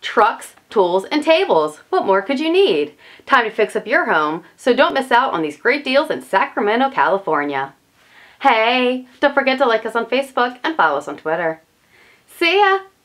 trucks, tools, and tables. What more could you need? Time to fix up your home, so don't miss out on these great deals in Sacramento, California. Hey, don't forget to like us on Facebook and follow us on Twitter. See ya!